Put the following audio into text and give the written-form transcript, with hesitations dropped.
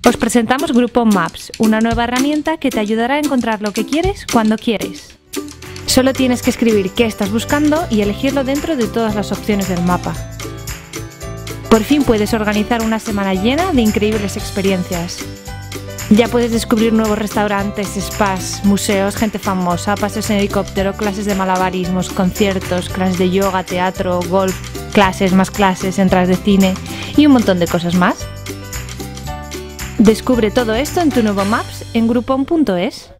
Os presentamos Groupon Maps, una nueva herramienta que te ayudará a encontrar lo que quieres cuando quieres. Solo tienes que escribir qué estás buscando y elegirlo dentro de todas las opciones del mapa. Por fin puedes organizar una semana llena de increíbles experiencias. Ya puedes descubrir nuevos restaurantes, spas, museos, gente famosa, paseos en helicóptero, clases de malabarismos, conciertos, clases de yoga, teatro, golf, clases, más clases, entradas de cine y un montón de cosas más. Descubre todo esto en tu nuevo Maps en groupon.es.